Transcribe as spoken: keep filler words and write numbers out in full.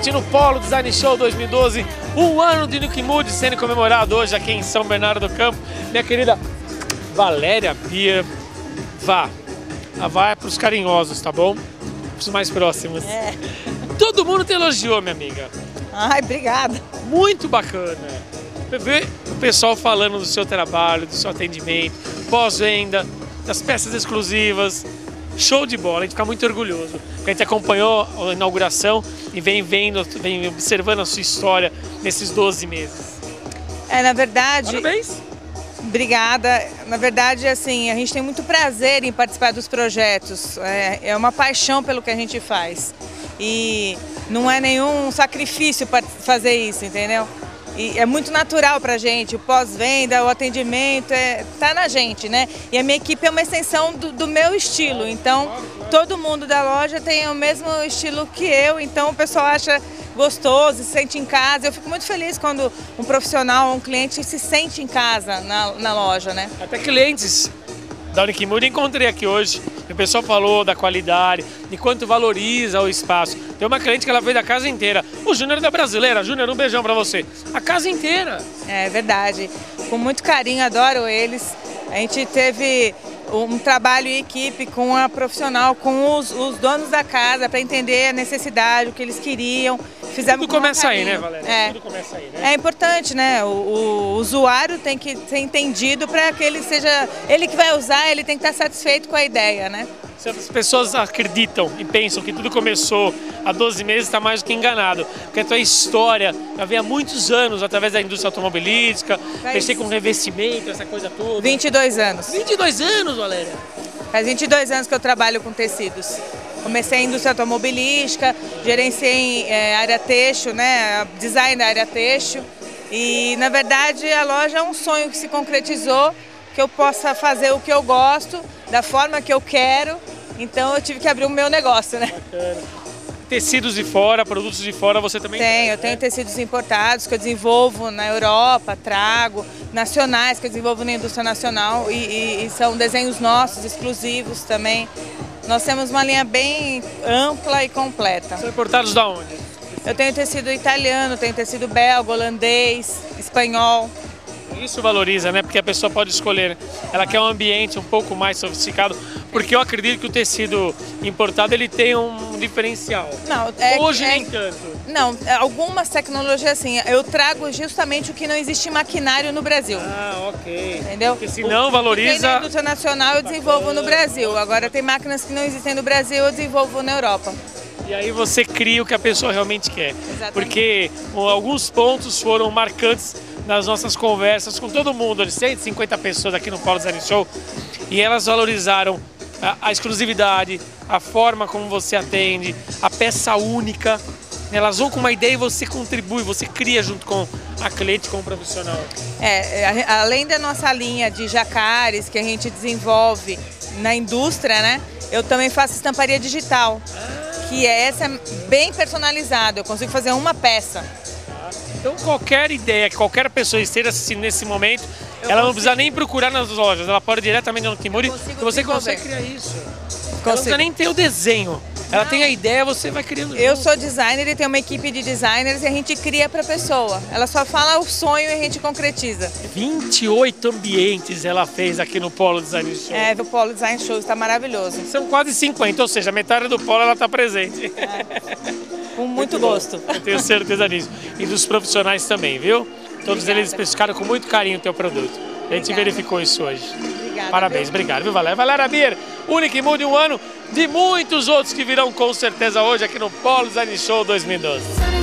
noite no Polo Design Show dois mil e doze, um ano de Look Mood sendo comemorado hoje aqui em São Bernardo do Campo. Minha querida Valéria Beer, vá, a vá é para os carinhosos, tá bom? Para os mais próximos. É. Todo mundo te elogiou, minha amiga. Ai, obrigada. Muito bacana. Ver o pessoal falando do seu trabalho, do seu atendimento, pós-venda, das peças exclusivas. Show de bola, a gente fica muito orgulhoso. A gente acompanhou a inauguração e vem vendo, vem observando a sua história nesses doze meses. É, na verdade... Parabéns! Obrigada. Na verdade, assim, a gente tem muito prazer em participar dos projetos. É, é uma paixão pelo que a gente faz. E não é nenhum sacrifício para fazer isso, entendeu? E é muito natural pra gente, o pós-venda, o atendimento, é, tá na gente, né? E a minha equipe é uma extensão do, do meu estilo, então todo mundo da loja tem o mesmo estilo que eu, então o pessoal acha gostoso, se sente em casa. Eu fico muito feliz quando um profissional, um cliente se sente em casa na, na loja, né? Até clientes da Look Mood encontrei aqui hoje. O pessoal falou da qualidade, de quanto valoriza o espaço. Tem uma cliente que ela veio da casa inteira. O Júnior é da Brasileira. Júnior, um beijão pra você. A casa inteira. É verdade. Com muito carinho, adoro eles. A gente teve um trabalho em equipe com a profissional, com os, os donos da casa, para entender a necessidade, o que eles queriam. Fizemos Tudo começa aí, né, Valéria? É. Tudo começa aí, né? É importante, né? O, o usuário tem que ser entendido para que ele seja... Ele que vai usar, ele tem que estar satisfeito com a ideia, né? Se as pessoas acreditam e pensam que tudo começou há doze meses, está mais do que enganado. Porque a tua história já vem há muitos anos através da indústria automobilística, mexer com revestimento, essa coisa toda. vinte e dois anos. vinte e dois anos, Valéria? Faz vinte e dois anos que eu trabalho com tecidos. Comecei em indústria automobilística, gerenciei é, área têxtil, né, design da área têxtil. E, na verdade, a loja é um sonho que se concretizou, que eu possa fazer o que eu gosto, da forma que eu quero. Então, eu tive que abrir o meu negócio, né? Bacana. Tecidos de fora, produtos de fora, você também tem? tem, Eu tenho né? tecidos importados que eu desenvolvo na Europa, trago, nacionais que eu desenvolvo na indústria nacional e, e, e são desenhos nossos, exclusivos também. Nós temos uma linha bem ampla e completa. São importados da onde? Eu tenho tecido italiano, tenho tecido belga, holandês, espanhol. Isso valoriza, né? Porque a pessoa pode escolher, né? Ela quer um ambiente um pouco mais sofisticado, porque eu acredito que o tecido importado ele tem um diferencial. Não, é, Hoje é, nem tanto. Não, algumas tecnologias assim, eu trago justamente o que não existe maquinário no Brasil. Ah, ok. Entendeu? Porque senão o, valoriza... O que tem na indústria nacional eu desenvolvo no Brasil. Agora tem máquinas que não existem no Brasil, eu desenvolvo na Europa. E aí você cria o que a pessoa realmente quer. Exatamente. Porque alguns pontos foram marcantes nas nossas conversas com todo mundo, de cento e cinquenta pessoas aqui no Polo Design Show, e elas valorizaram a, a exclusividade, a forma como você atende, a peça única. Elas vão com uma ideia e você contribui, você cria junto com a cliente, com o profissional. É, além da nossa linha de jacares que a gente desenvolve na indústria, né? Eu também faço estamparia digital, que é essa bem personalizada, eu consigo fazer uma peça. Então qualquer ideia que qualquer pessoa esteja assistindo nesse momento, eu ela consigo. não precisa nem procurar nas lojas, ela pode ir diretamente no Look Mood e você consegue criar isso. Ela não precisa nem ter o desenho, ela não. tem a ideia, você vai criando. Eu junto. sou designer e tenho uma equipe de designers e a gente cria para a pessoa. Ela só fala o sonho e a gente concretiza. vinte e oito ambientes ela fez aqui no Polo Design Show. É, o Polo Design Show está maravilhoso. São quase cinquenta, ou seja, metade do Polo ela está presente. É. Com muito, muito gosto. Bom. Eu tenho certeza disso. E dos profissionais também, viu? Todos Obrigada. Eles especificaram com muito carinho o teu produto. A gente Obrigada. verificou isso hoje. Obrigada, Parabéns, viu? obrigado, viu, Valéria? Valéria Beer, Look Mood, um ano de muitos outros que virão com certeza hoje aqui no Polo Design Show dois mil e doze.